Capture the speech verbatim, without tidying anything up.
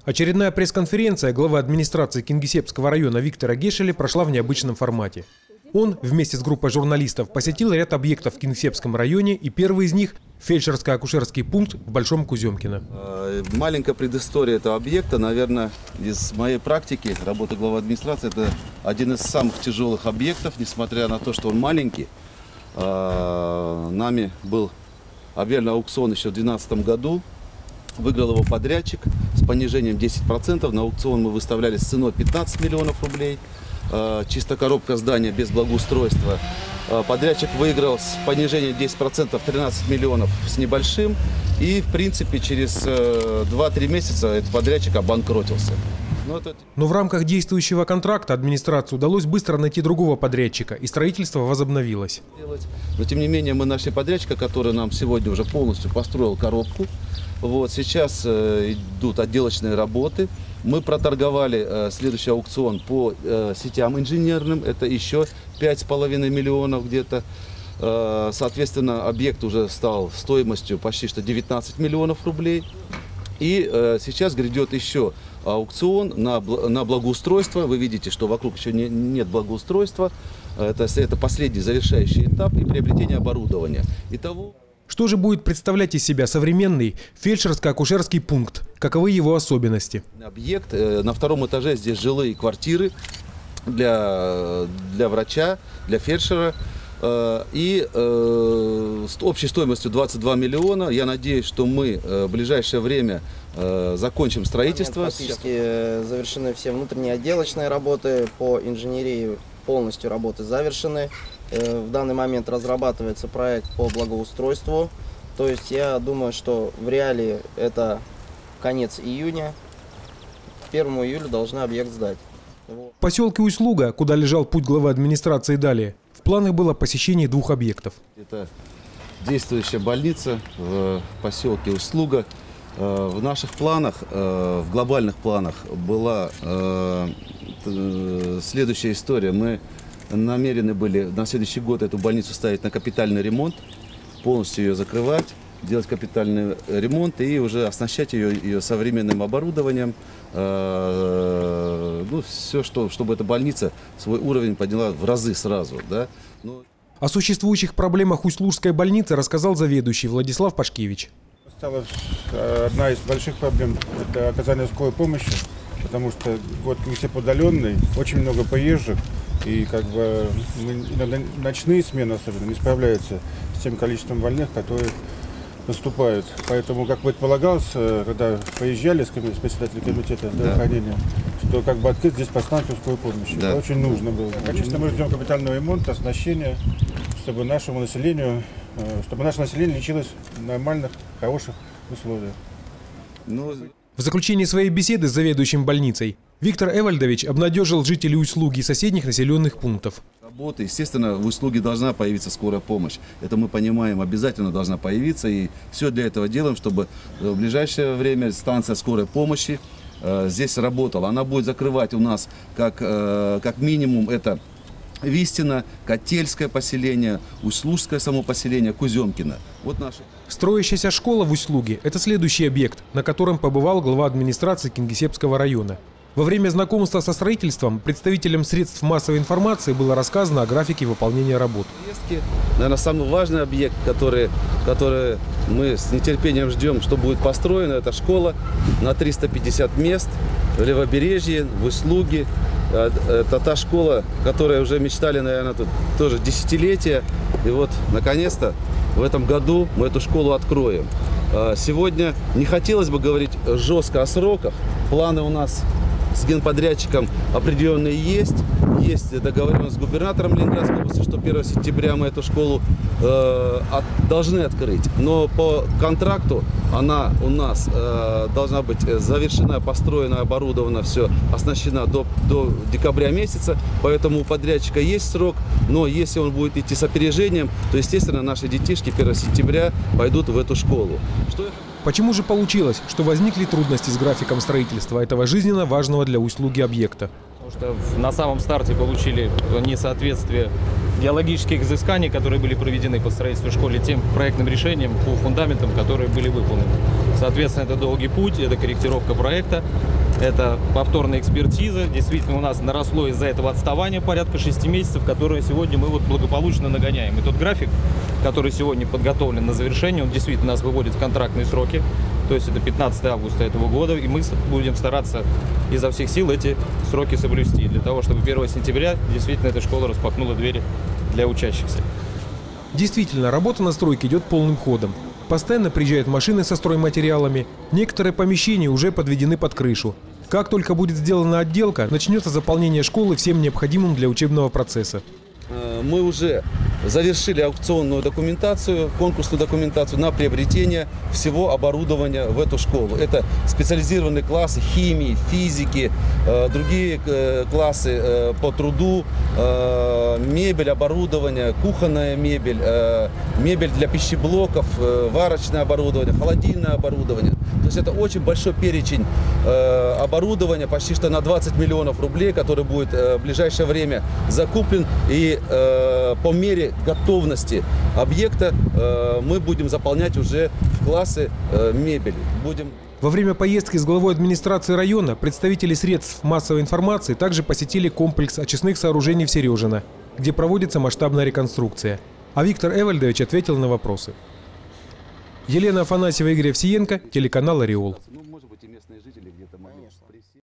Очередная пресс-конференция главы администрации Кингисеппского района Виктора Гешеля прошла в необычном формате. Он вместе с группой журналистов посетил ряд объектов в Кингисеппском районе, и первый из них – фельдшерско-акушерский пункт в Большом Куземкино. Маленькая предыстория этого объекта, наверное, из моей практики работы главы администрации, это один из самых тяжелых объектов, несмотря на то, что он маленький. Нами был объявлен аукцион еще в две тысячи двенадцатом году. Выиграл его подрядчик с понижением десять процентов. На аукцион мы выставляли с ценой пятнадцать миллионов рублей. Чисто коробка здания без благоустройства. Подрядчик выиграл с понижением десять процентов тринадцать миллионов с небольшим. И, в принципе, через два-три месяца этот подрядчик обанкротился. Но, это... Но в рамках действующего контракта администрации удалось быстро найти другого подрядчика, и строительство возобновилось. Но, тем не менее, мы нашли подрядчика, который нам сегодня уже полностью построил коробку. Вот, сейчас э, идут отделочные работы. Мы проторговали э, следующий аукцион по э, сетям инженерным. Это еще пять с половиной миллионов где-то. Э, соответственно, объект уже стал стоимостью почти что девятнадцать миллионов рублей. И э, сейчас грядет еще аукцион на, на благоустройство. Вы видите, что вокруг еще не, нет благоустройства. Это, это последний завершающий этап и приобретение оборудования. Итого... Что же будет представлять из себя современный фельдшерско-акушерский пункт? Каковы его особенности? Объект, на втором этаже здесь жилые квартиры для, для врача, для фельдшера. И э, с общей стоимостью двадцать два миллиона. Я надеюсь, что мы э, в ближайшее время э, закончим строительство. Фактически завершены все внутренние отделочные работы по инженерии, полностью работы завершены. Э, в данный момент разрабатывается проект по благоустройству. То есть я думаю, что в реале это конец июня. К первому июля должны объект сдать. В поселке Усть-Луга, куда лежал путь главы администрации далее, в планах было посещение двух объектов. Это действующая больница в поселке Усть-Луга. В наших планах, в глобальных планах была следующая история. Мы намерены были на следующий год эту больницу ставить на капитальный ремонт, полностью ее закрывать, делать капитальный ремонт и уже оснащать ее, ее современным оборудованием. Ну, все, что, чтобы эта больница свой уровень подняла в разы сразу. Да? Но... О существующих проблемах Усть-Лужской больницы рассказал заведующий Владислав Пашкевич. Стала одна из больших проблем – это оказание скорой помощи, потому что вот Кингисепп удаленный, очень много поезжих, и как бы иногда ночные смены особенно не справляются с тем количеством больных, которые наступают. Поэтому, как предполагалось, когда поезжали с председателем комитета здравоохранения, да, что как бы открыть здесь подстанцию скорой помощи. Да. Это очень нужно было. Конечно, мы ждем капитального ремонта, оснащения, чтобы нашему населению, чтобы наше население лечилось в нормальных, хороших условиях. Ну... В заключении своей беседы с заведующим больницей Виктор Эвальдович обнадежил жителей Усть-Луги и соседних населенных пунктов. Работа, естественно, в Усть-Луге должна появиться скорая помощь. Это мы понимаем, обязательно должна появиться. И все для этого делаем, чтобы в ближайшее время станция скорой помощи э, здесь работала. Она будет закрывать у нас как, э, как минимум это Вистино, Котельское поселение, Усть-Лужское само поселение, Куземкино. Вот наши. Строящаяся школа в Усть-Луге – это следующий объект, на котором побывал глава администрации Кингисеппского района. Во время знакомства со строительством представителям средств массовой информации было рассказано о графике выполнения работ. Наверное, самый важный объект, который, который мы с нетерпением ждем, что будет построена, это школа на триста пятьдесят мест в Левобережье, в Усть-Луге. Это та школа, которой уже мечтали, наверное, тут тоже десятилетия. И вот, наконец-то, в этом году мы эту школу откроем. Сегодня не хотелось бы говорить жестко о сроках. Планы у нас с генподрядчиком определенные есть. Есть договоренность с губернатором Ленинградской области, что первого сентября мы эту школу э, от, должны открыть. Но по контракту она у нас э, должна быть завершена, построена, оборудована, все оснащена до, до декабря месяца. Поэтому у подрядчика есть срок. Но если он будет идти с опережением, то, естественно, наши детишки первого сентября пойдут в эту школу. Что... Почему же получилось, что возникли трудности с графиком строительства этого жизненно важного для Усть-Луги объекта? Потому что на самом старте получили несоответствие геологических изысканий, которые были проведены по строительству школы, тем проектным решениям по фундаментам, которые были выполнены. Соответственно, это долгий путь, это корректировка проекта, это повторная экспертиза. Действительно, у нас наросло из-за этого отставание порядка шести месяцев, которое сегодня мы вот благополучно нагоняем. И тот график, который сегодня подготовлен на завершение, он действительно нас выводит в контрактные сроки. То есть это пятнадцатое августа этого года, и мы будем стараться изо всех сил эти сроки соблюсти, для того, чтобы первого сентября действительно эта школа распахнула двери для учащихся. Действительно, работа на стройке идет полным ходом. Постоянно приезжают машины со стройматериалами, некоторые помещения уже подведены под крышу. Как только будет сделана отделка, начнется заполнение школы всем необходимым для учебного процесса. Мы уже завершили аукционную документацию, конкурсную документацию на приобретение всего оборудования в эту школу. Это специализированные классы химии, физики, э, другие э, классы э, по труду, э, мебель, оборудование, кухонная мебель, э, мебель для пищеблоков, э, варочное оборудование, холодильное оборудование. То есть это очень большой перечень э, оборудования, почти что на двадцать миллионов рублей, который будет э, в ближайшее время закуплен. И э, по мере готовности объекта э, мы будем заполнять уже в классы э, мебели. Будем... Во время поездки с главой администрации района представители средств массовой информации также посетили комплекс очистных сооружений в Сережино, где проводится масштабная реконструкция. А Виктор Эвальдович ответил на вопросы. Елена Афанасьева, Игорь Овсиенко, телеканал «Ореол».